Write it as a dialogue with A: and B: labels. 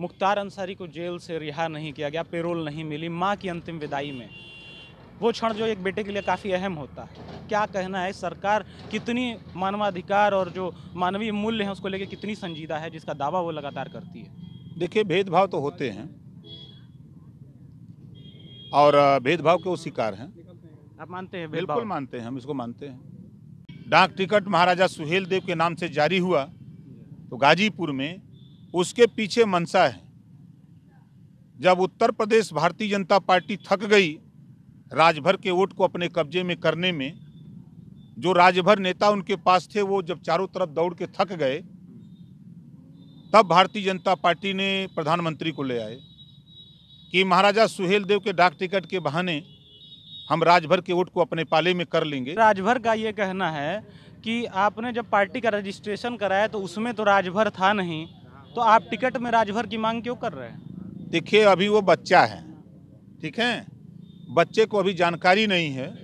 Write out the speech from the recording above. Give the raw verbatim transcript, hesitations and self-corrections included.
A: मुख्तार अंसारी को जेल से रिहा नहीं किया गया, पेरोल नहीं मिली, माँ की अंतिम विदाई में वो क्षण जो एक बेटे के लिए काफ़ी अहम होता है। क्या कहना है, सरकार कितनी मानवाधिकार और जो मानवीय मूल्य हैं उसको लेकर कितनी संजीदा है, जिसका दावा वो लगातार करती है?
B: देखिए, भेदभाव तो होते हैं और अ, भेदभाव के वो शिकार हैं।
A: आप मानते हैं
B: बिल्कुल
A: भेदभाव?
B: मानते हैं, हम इसको मानते हैं। डाक टिकट महाराजा सुहेल देव के नाम से जारी हुआ तो गाजीपुर में उसके पीछे मंशा है। जब उत्तर प्रदेश भारतीय जनता पार्टी थक गई राजभर के वोट को अपने कब्जे में करने में, जो राजभर नेता उनके पास थे वो जब चारों तरफ दौड़ के थक गए, तब भारतीय जनता पार्टी ने प्रधानमंत्री को ले आए कि महाराजा सुहेल देव के डाक टिकट के बहाने हम राजभर के वोट को अपने पाले में कर लेंगे।
A: राजभर का ये कहना है कि आपने जब पार्टी का रजिस्ट्रेशन कराया तो उसमें तो राजभर था नहीं, तो आप टिकट में राजभर की मांग क्यों कर रहे हैं?
B: देखिए, अभी वो बच्चा है, ठीक है, बच्चे को अभी जानकारी नहीं है